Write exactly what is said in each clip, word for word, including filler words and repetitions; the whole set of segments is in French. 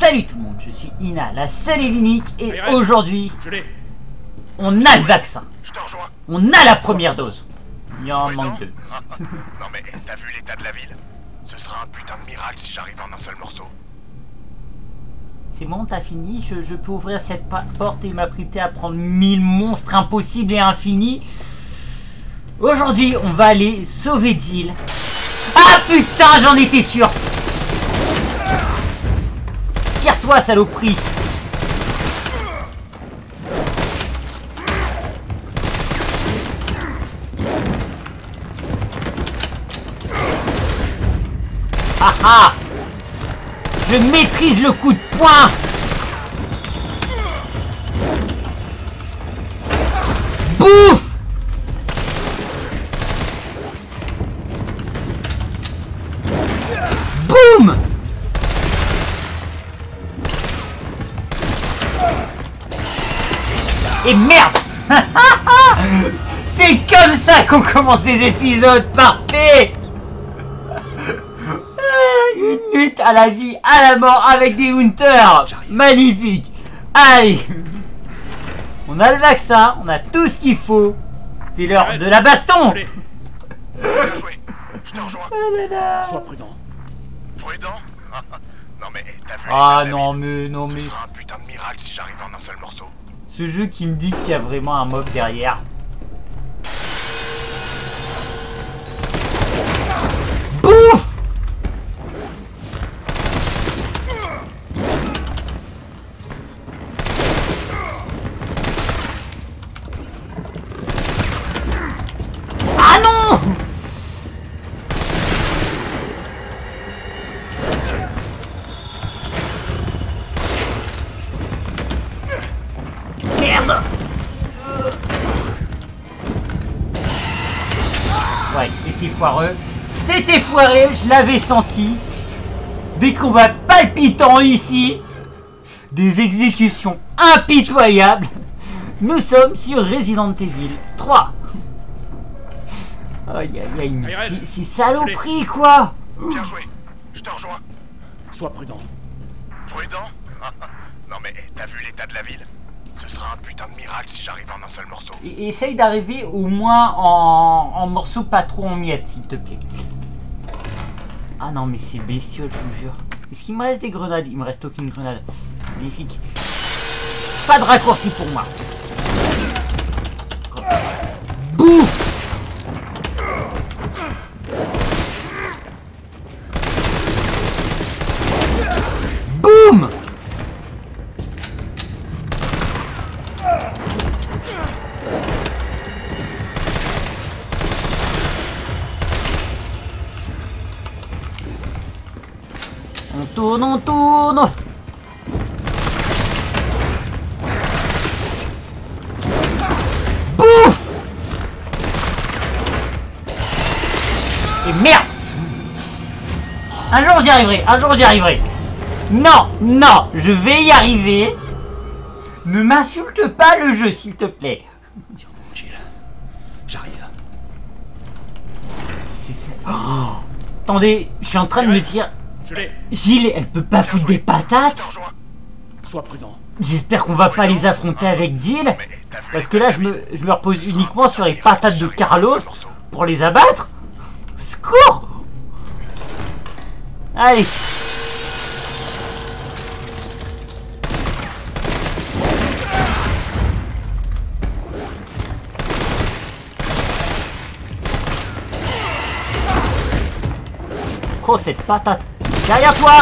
Salut tout le monde, je suis Ina, la seule et l'unique, et aujourd'hui, on a le vaccin. On a la première dose. Il y en manque deux. Non mais t'as vu l'état de la ville? Ce sera un putain de miracle si j'arrive en un seul morceau. C'est bon, t'as fini, je, je peux ouvrir cette porte et m'apprêter à prendre mille monstres impossibles et infinis. Aujourd'hui, on va aller sauver Jill. Ah putain, j'en étais sûr. Tire-toi, saloperie. Ah ah. Je maîtrise le coup de poing. Bouffe. Boum. Et merde. C'est comme ça qu'on commence des épisodes parfaits. Une lutte à la vie, à la mort avec des hunters. Magnifique. Allez. On a le vaccin, on a tout ce qu'il faut. C'est l'heure de la baston. Bien joué. Je te rejoins. Oh là là. Sois prudent. Prudent? Non mais t'as vu Ah l'état de la non ville? mais non mais Ce sera un putain de miracle si j'arrive en un seul morceau. ce jeu qui me dit qu'il y a vraiment un mob derrière. Bouffe. Ah non. Merde. Ouais, c'était foireux. C'était foiré, je l'avais senti. Des combats palpitants ici. Des exécutions impitoyables. Nous sommes sur Resident Evil trois. Aïe aïe aïe, mais c'est- c'est saloperie quoi. Bien joué. Je te rejoins. Sois prudent. Prudent? Non mais t'as vu l'état de la ville? Ce sera un putain de miracle si j'arrive en un seul morceau. Et essaye d'arriver au moins en, en morceaux pas trop en miettes, s'il te plaît. Ah non, mais c'est bestiole, je vous jure. Est-ce qu'il me reste des grenades? Il me reste aucune grenade. Magnifique. Pas de raccourci pour moi. Bouffe. Boum. On tourne, on tourne. Bouffe. Et merde. Un jour j'y arriverai, un jour j'y arriverai. Non, non, je vais y arriver. Ne m'insulte pas le jeu, s'il te plaît. Tiens bon, Jill. J'arrive. C'est ça. Oh. Attendez, je suis en train de me dire... Je l'ai. Jill, elle peut pas foutre des Je te patates. rejoins. Sois prudent. J'espère qu'on va pas les affronter avec Jill. Parce que là, je me, je me repose uniquement sur les patates de Carlos pour les abattre. Secours. Allez. Oh, cette patate. Derrière toi.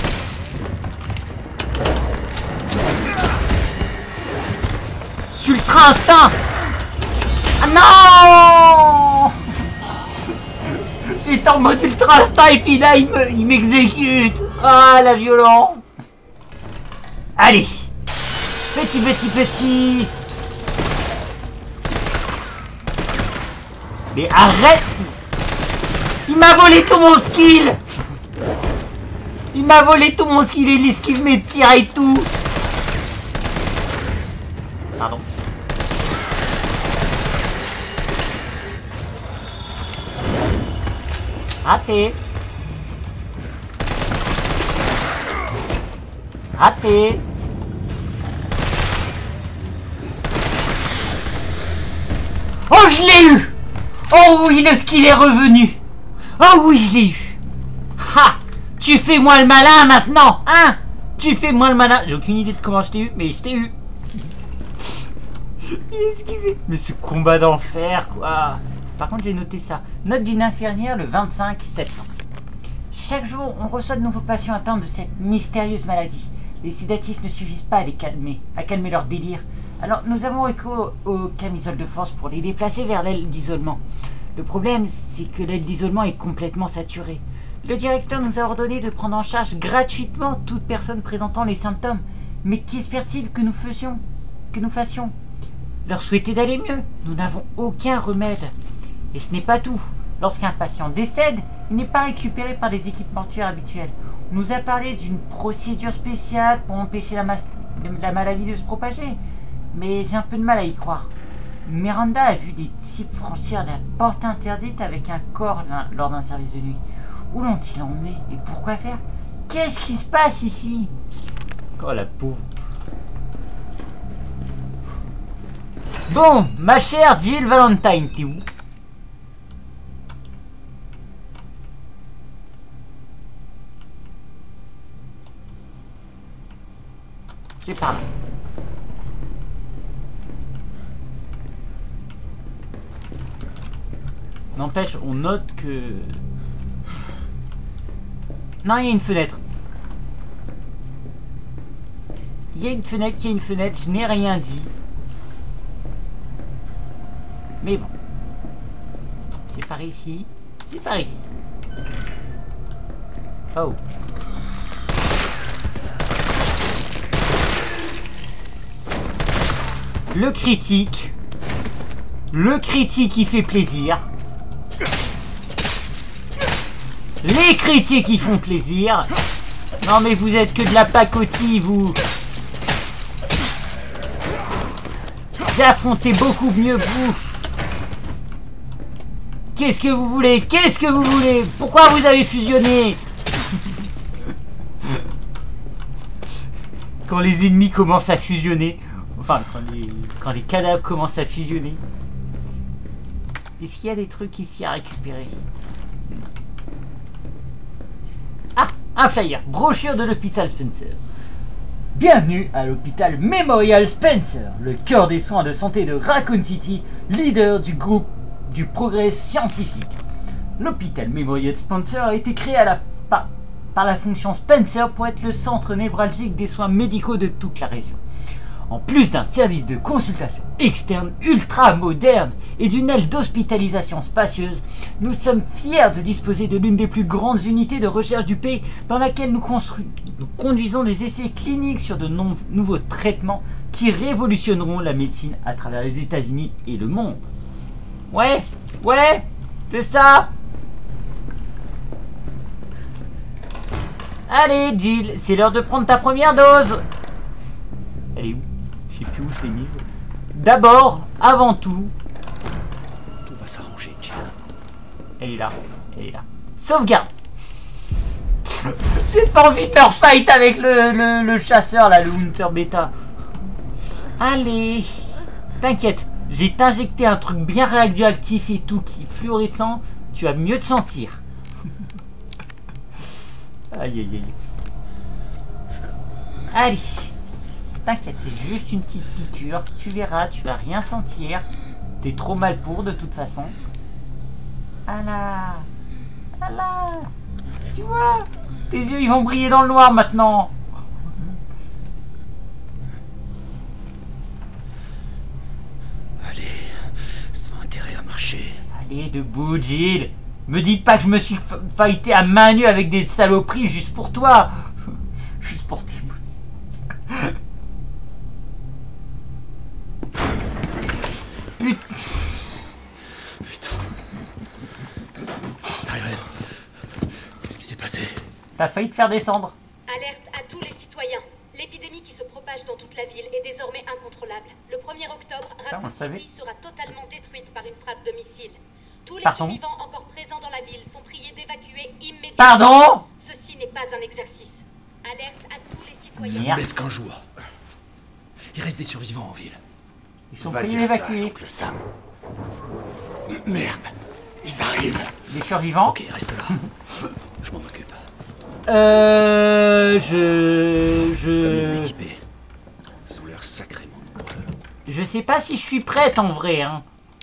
Ultra instinct. Ah non. J'étais en mode ultra instinct et puis là il me, il m'exécute. Ah la violence. Allez. Petit petit petit. Mais arrête. Il m'a volé tout mon skill. Il m'a volé tout mon skill et l'esquive mes tirs et tout. Pardon. Raté. Raté. Oh, je l'ai eu. Oh oui, le skill est revenu. Oh oui, je l'ai eu. Ha. Tu fais moi le malin maintenant, hein? Tu fais moi le malin. J'ai aucune idée de comment je t'ai eu, mais je t'ai eu. Il est esquivé. Mais ce combat d'enfer, quoi. Par contre, j'ai noté ça. Note d'une infirmière le vingt-cinq septembre. Chaque jour, on reçoit de nouveaux patients atteints de cette mystérieuse maladie. Les sédatifs ne suffisent pas à les calmer, à calmer leur délire. Alors, nous avons recours aux camisoles de force pour les déplacer vers l'aile d'isolement. Le problème, c'est que l'aile d'isolement est complètement saturée. Le directeur nous a ordonné de prendre en charge gratuitement toute personne présentant les symptômes. Mais qu'espère-t-il que nous faisions, que nous fassions? Leur souhaiter d'aller mieux. Nous n'avons aucun remède. Et ce n'est pas tout. Lorsqu'un patient décède, il n'est pas récupéré par les équipes mortuaires habituelles. On nous a parlé d'une procédure spéciale pour empêcher la, la maladie de se propager. Mais j'ai un peu de mal à y croire. Miranda a vu des types franchir la porte interdite avec un corps lors d'un service de nuit. Où l'ont-ils emmené et pourquoi faire? Qu'est-ce qui se passe ici? Oh la pauvre. Bon, ma chère Jill Valentine, t'es où? C'est par là. N'empêche, on note que... Non, il y a une fenêtre. Il y a une fenêtre, il y a une fenêtre, je n'ai rien dit. Mais bon. C'est par ici. C'est par ici. Oh. Le critique. Le critique qui fait plaisir. Les critiques qui font plaisir. Non mais vous êtes que de la pacotille, vous. J'ai affronté beaucoup mieux que vous. Qu'est-ce que vous voulez? Qu'est-ce que vous voulez? Pourquoi vous avez fusionné? Quand les ennemis commencent à fusionner. Enfin, quand les, quand les cadavres commencent à fusionner. Est-ce qu'il y a des trucs ici à récupérer? Ah, un flyer. Brochure de l'hôpital Spencer. Bienvenue à l'hôpital Memorial Spencer, le cœur des soins de santé de Raccoon City, leader du groupe du progrès scientifique. L'hôpital Memorial Spencer a été créé à la, par, par la fonction Spencer pour être le centre névralgique des soins médicaux de toute la région. En plus d'un service de consultation externe ultra moderne et d'une aile d'hospitalisation spacieuse, nous sommes fiers de disposer de l'une des plus grandes unités de recherche du pays dans laquelle nous, nous conduisons des essais cliniques sur de non nouveaux traitements qui révolutionneront la médecine à travers les États-Unis et le monde. Ouais, ouais, c'est ça. Allez Jill, c'est l'heure de prendre ta première dose. Elle est où? Je sais plus où je l'ai mise. D'abord, avant tout... Tout va s'arranger, Jill. Elle est là. Elle est là. Sauvegarde. J'ai pas envie de faire fight avec le, le, le chasseur, là, le Winter Beta. Allez. T'inquiète. J'ai t'injecté un truc bien radioactif et tout, qui est fluorescent. Tu vas mieux te sentir. Aïe, aïe, aïe. Allez. T'inquiète, c'est juste une petite piqûre. Tu verras, tu vas rien sentir. T'es trop mal pour, de toute façon. Ah là. Ah là. Tu vois, tes yeux, ils vont briller dans le noir, maintenant. Allez, ça a intérêt à marcher. Allez, debout, Jill. Me dis pas que je me suis fighté à main nue avec des saloperies juste pour toi. Juste pour tes bouts. Putain. Putain. Tyrell, qu'est-ce qui s'est passé? T'as failli te faire descendre. Alerte à tous les citoyens. L'épidémie qui se propage dans toute la ville est désormais incontrôlable. Le premier octobre, Raccoon City sera totalement détruite par une frappe de missile. Tous les Pardon survivants encore présents dans la ville sont priés d'évacuer immédiatement. Pardon? Ceci n'est pas un exercice. Alerte à tous les citoyens. citoyens. Ça ne Merde. laisse qu'un jour. Il reste des survivants en ville. Ils sont Va pris dire ça, évacués. oncle Sam. Merde, ils arrivent. Les survivants. Ok, reste là. Je m'en occupe. Euh... Je... Je vais mieux Je... m'équiper. Ils ont l'air sacrément nombreux. Je sais pas si je suis prête en vrai, hein.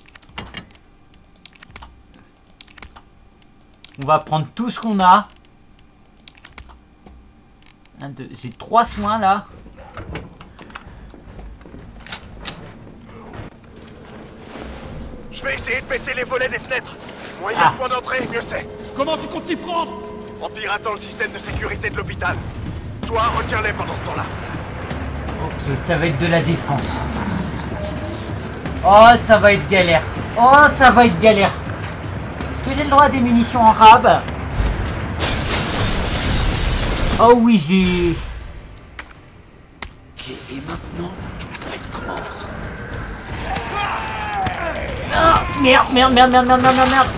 On va prendre tout ce qu'on a. Un, deux... J'ai trois soins là. Je vais essayer de baisser les volets des fenêtres. Moins il y Ah. a de points d'entrée, mieux c'est. Comment tu comptes t'y prendre? En piratant le système de sécurité de l'hôpital. Toi, retiens-les pendant ce temps-là. Ok, ça va être de la défense. Oh, ça va être galère. Oh, ça va être galère. Est-ce que j'ai le droit à des munitions en rab? Oh oui, j'ai... Ok, et maintenant, la fête commence. Ah, merde, merde, merde, merde, merde, merde, merde, merde.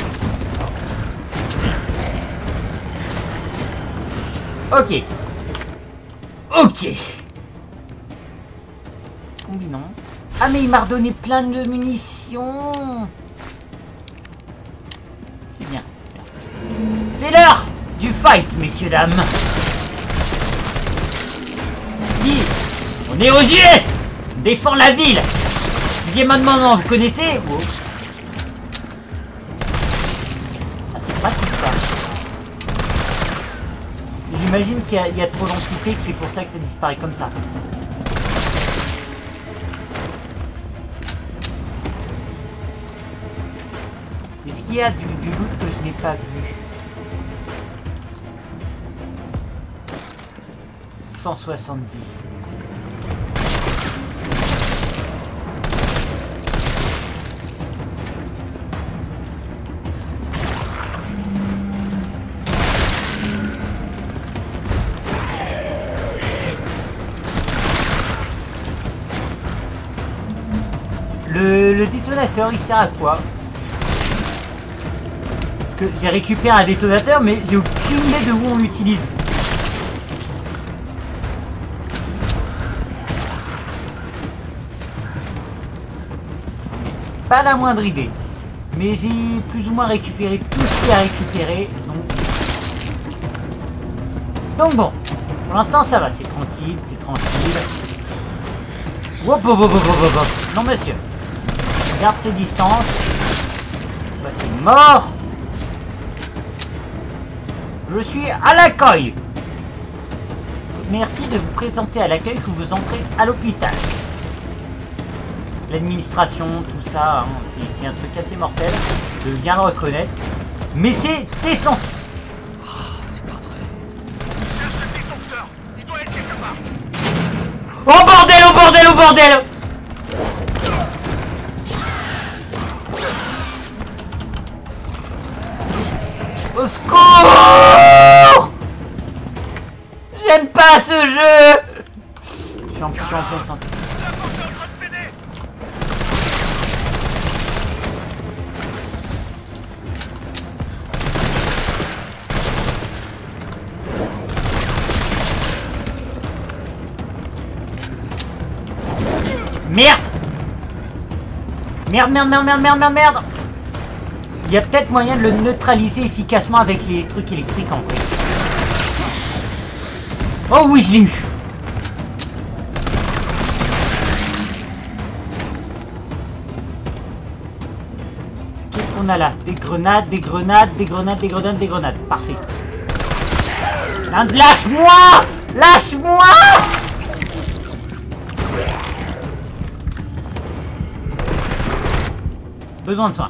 Ok. Ok. Combinons. Ah, mais il m'a redonné plein de munitions. C'est bien. C'est l'heure du fight, messieurs, dames. Si, on est aux U S. On défend la ville. Deuxième amendement, vous connaissez? Wow. Ah, c'est pratique ça. J'imagine qu'il y, y a trop d'entités, que c'est pour ça que ça disparaît comme ça. Est-ce qu'il y a du, du loot que je n'ai pas vu? cent soixante-dix. Le, le détonateur, il sert à quoi? Parce que j'ai récupéré un détonateur, mais j'ai aucune idée de où on l'utilise. Pas la moindre idée. Mais j'ai plus ou moins récupéré tout ce qu'il y a à récupérer. Donc, donc bon, pour l'instant ça va, c'est tranquille, c'est tranquille. Hop, hop, hop, hop, hop, hop. Non monsieur. Garde ses distances. Bah, t'es mort. Je suis à l'accueil. Merci de vous présenter à l'accueil que vous entrez à l'hôpital. L'administration, tout ça, hein, c'est un truc assez mortel. Je viens le reconnaître. Mais c'est essentiel. C'est pas vrai. Cherche le détecteur. Il doit être quelque part. Oh bordel, oh bordel, oh bordel! Au secours! J'aime pas ce jeu! Je suis en putain en pleine santé. La porte est en train de céder. Merde! Merde, merde, merde, merde, merde, merde, merde! Il y a peut-être moyen de le neutraliser efficacement avec les trucs électriques en fait. Oh oui, je l'ai eu! Qu'est-ce qu'on a là? Des grenades, des grenades, des grenades, des grenades, des grenades. Parfait. Lâche-moi! Lâche-moi! Besoin de soins.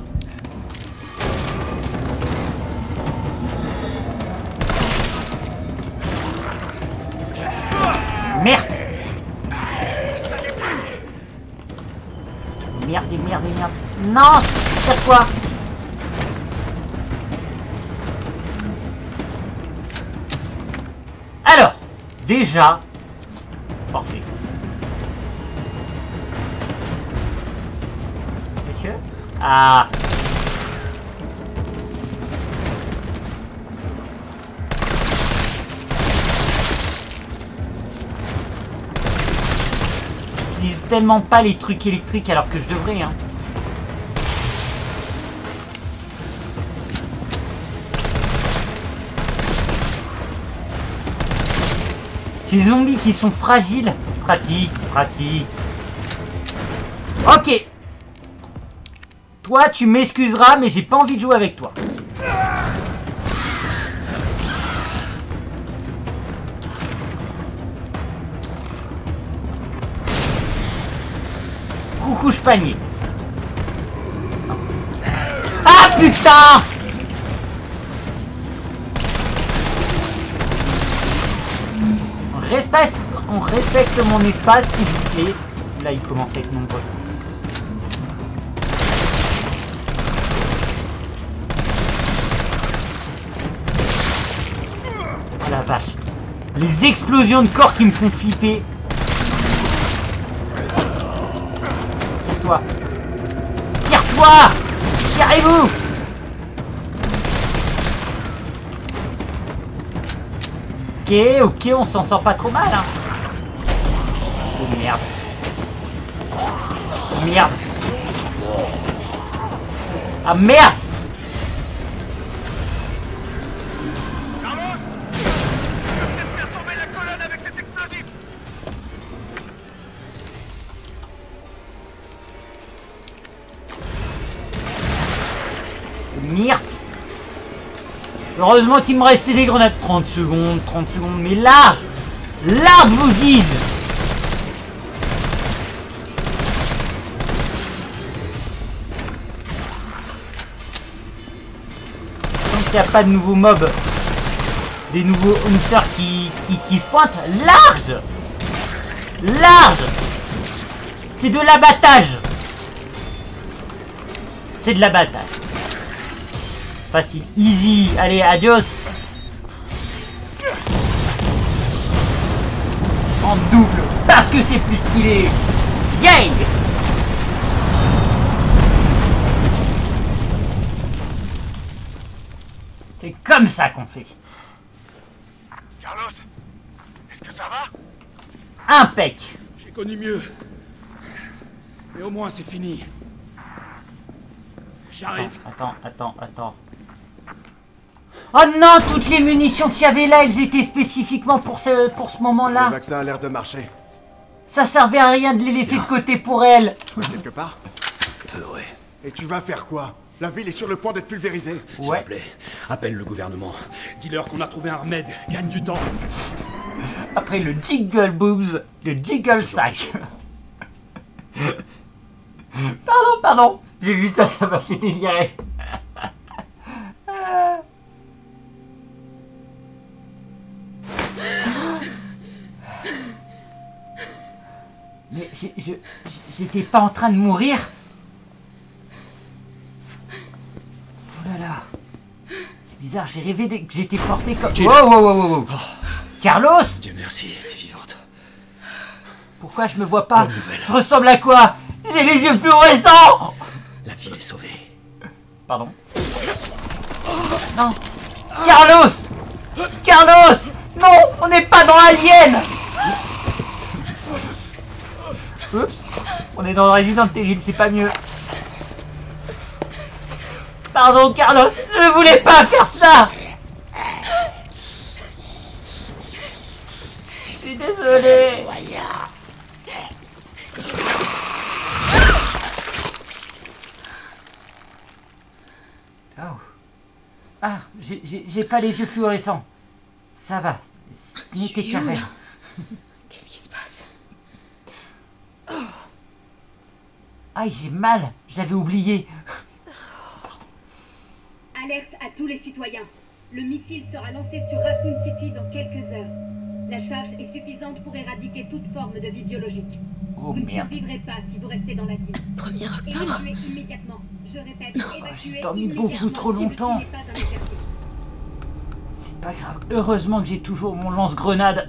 Merde. Merde et merde et merde. Non, c'est quoi? Alors, déjà, parfait. Monsieur? Ah. tellement pas les trucs électriques alors que je devrais, hein. Ces zombies qui sont fragiles, c'est pratique, c'est pratique. Ok. Toi, tu m'excuseras, mais j'ai pas envie de jouer avec toi. Coucouche panier. Ah putain! On respecte, on respecte mon espace, s'il vous plaît. Là, il commence à être nombreux. Oh la vache. Les explosions de corps qui me font flipper. Tire-toi. Tire-toi! Tirez-vous! Ok, ok, on s'en sort pas trop mal, hein. Oh merde. Oh merde. Ah merde! Carlos! Tu vas faire tomber la colonne avec cet explosif! Merde! Heureusement qu'il me restait des grenades. trente secondes, trente secondes, mais large! Large vous dis! Tant qu'il n'y a pas de nouveaux mobs, des nouveaux hunters qui, qui, qui se pointent, large! Large! C'est de l'abattage! C'est de l'abattage. Facile, easy, allez, adios. En double, parce que c'est plus stylé. Yay! C'est comme ça qu'on fait. Carlos, est-ce que ça va? Impec. J'ai connu mieux. Mais au moins c'est fini. J'arrive. Attends, attends, attends. Oh non, toutes les munitions qu'il y avait là, elles étaient spécifiquement pour ce, pour ce moment-là. Le vaccin a l'air de marcher. Ça servait à rien de les laisser de côté pour elle. Quelque part. Peu, ouais. Et tu vas faire quoi? La ville est sur le point d'être pulvérisée. S'il Ouais. te plaît, appelle le gouvernement. Dis-leur qu'on a trouvé un remède. Gagne du temps. Après le jiggle boobs, le jiggle sac. Pardon, pardon. J'ai vu ça, ça m'a fait délirer. Mais j'ai- je- j'étais pas en train de mourir. Oh là là. C'est bizarre, j'ai rêvé dès que j'étais porté comme... Jill. Wow, wow, wow, wow, wow. Carlos! Dieu merci, t'es vivante. Pourquoi je me vois pas? Bonne nouvelle. Je ressemble à quoi? J'ai les yeux fluorescents! La ville est sauvée. Pardon. Non. Carlos! Carlos! Non! On n'est pas dans Alien! Oups. Oups. On est dans Resident Evil, c'est pas mieux. Pardon, Carlos! Je ne voulais pas faire ça! Je suis désolé! Oh. Ah, j'ai- j'ai j'ai pas les yeux fluorescents. Ça va. Ce n'était qu'un rêve. Qu'est-ce qui se passe? Aïe, j'ai mal. J'avais oublié. Alerte à tous les citoyens. Le missile sera lancé sur Raccoon City dans quelques heures. La charge est suffisante pour éradiquer toute forme de vie biologique. Oh vous ne merde. survivrez pas si vous restez dans la ville. premier octobre? Évacuez immédiatement. Je répète, évacuez j'ai dormi immédiatement. beaucoup trop longtemps. Ce n'est pas un exercice. C'est pas grave. Heureusement que j'ai toujours mon lance-grenade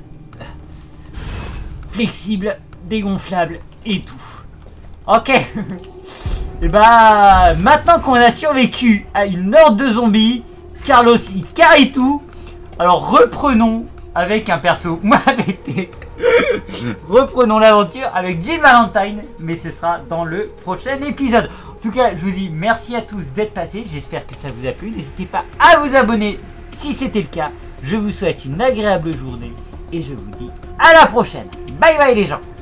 flexible, dégonflable et tout. Ok. Et bah, maintenant qu'on a survécu à une horde de zombies, Carlos il carry tout. Alors reprenons avec un perso moins pété. Reprenons l'aventure avec Jill Valentine, mais ce sera dans le prochain épisode. En tout cas, je vous dis merci à tous d'être passés. J'espère que ça vous a plu. N'hésitez pas à vous abonner si c'était le cas. Je vous souhaite une agréable journée et je vous dis à la prochaine. Bye bye les gens.